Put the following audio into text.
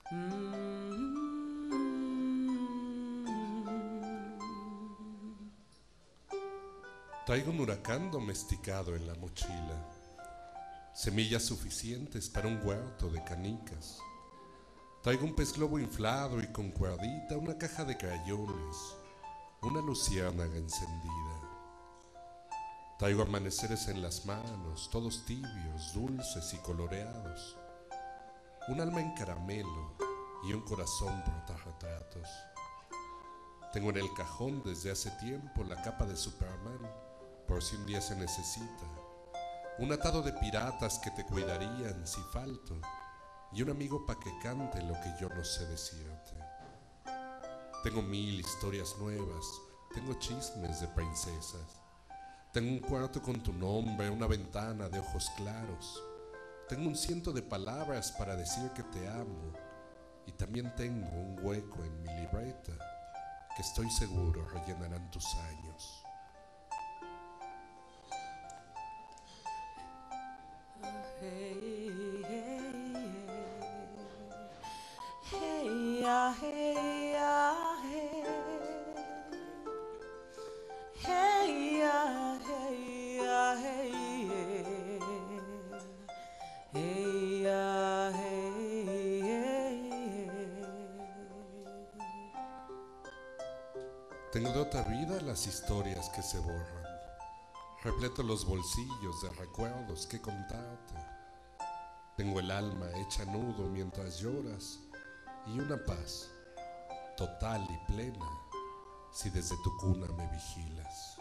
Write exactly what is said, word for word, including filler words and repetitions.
Traigo un huracán domesticado en la mochila, semillas suficientes para un huerto de canicas. Traigo un pez globo inflado y con cuerdita, una caja de crayones, una luciérnaga encendida. Traigo amaneceres en las manos, todos tibios, dulces y coloreados, un alma en caramelo y un corazón portarretratos. Tengo en el cajón desde hace tiempo la capa de Superman, por si un día se necesita, un atado de piratas que te cuidarían si falto, y un amigo pa' que cante lo que yo no sé decirte. Tengo mil historias nuevas, tengo chismes de princesas, tengo un cuarto con tu nombre, una ventana de ojos claros, tengo un ciento de palabras para decir que te amo, y también tengo un hueco en mi libreta que estoy seguro rellenarán tus años. Hey, hey, hey, ah, hey, ah, hey, hey, ah, hey, ah, hey, hey, ah, hey, hey. Tengo de otra vida las historias que se borran, repleto los bolsillos de recuerdos que contarte. Tengo el alma hecha nudo mientras lloras y una paz total y plena si desde tu cuna me vigilas.